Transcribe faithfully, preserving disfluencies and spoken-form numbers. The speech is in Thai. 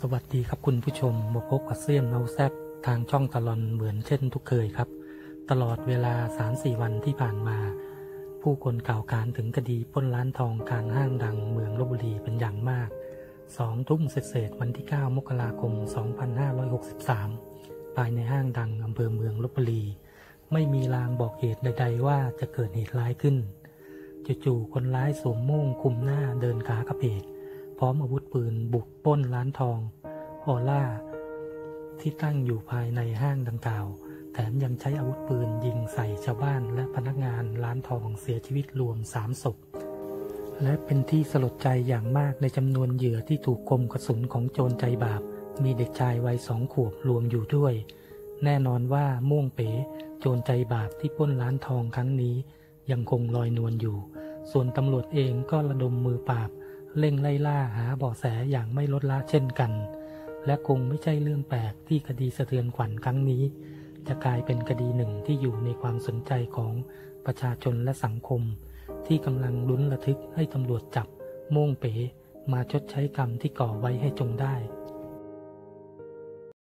สวัสดีครับคุณผู้ชมมาพบกับเซียนเมาแซบทางช่องตลอนเหมือนเช่นทุกเคยครับตลอดเวลา สามถึงสี่ วันที่ผ่านมาผู้คนกล่าวขานถึงคดีปล้นร้านทองกลางห้างดังเมืองลพบุรีเป็นอย่างมากสองทุ่มเศษวันที่เก้ามกราคมสองพันห้าร้อยหกสิบสามภายในห้างดังอำเภอเมืองลพบุรีไม่มีลางบอกเหตุใดๆว่าจะเกิดเหตุร้ายขึ้นจู่ๆคนร้ายสวมโม่งคลุมหน้าเดินขากระเพกพร้อมอาวุธปืนบุกปล้นร้านทองออล่าที่ตั้งอยู่ภายในห้างดังกล่าวแถมยังใช้อาวุธปืนยิงใส่ชาวบ้านและพนักงานร้านทองเสียชีวิตรวมสามศพและเป็นที่สลดใจอย่างมากในจำนวนเหยื่อที่ถูกคมกระสุนของโจรใจบาปมีเด็กชายวัยสองขวบรวมอยู่ด้วยแน่นอนว่าม่วงเป๋โจรใจบาปที่ปล้นร้านทองครั้งนี้ยังคงลอยนวลอยู่ส่วนตำรวจเองก็ระดมมือปราบเร่งไล่ล่าหาเบาะแสอย่างไม่ลดละเช่นกันและคงไม่ใช่เรื่องแปลกที่คดีสะเทือนขวัญครั้งนี้จะกลายเป็นคดีหนึ่งที่อยู่ในความสนใจของประชาชนและสังคมที่กำลังลุ้นระทึกให้ตำรวจจับโม่งเป๋มาชดใช้กรรมที่ก่อไว้ให้จงได้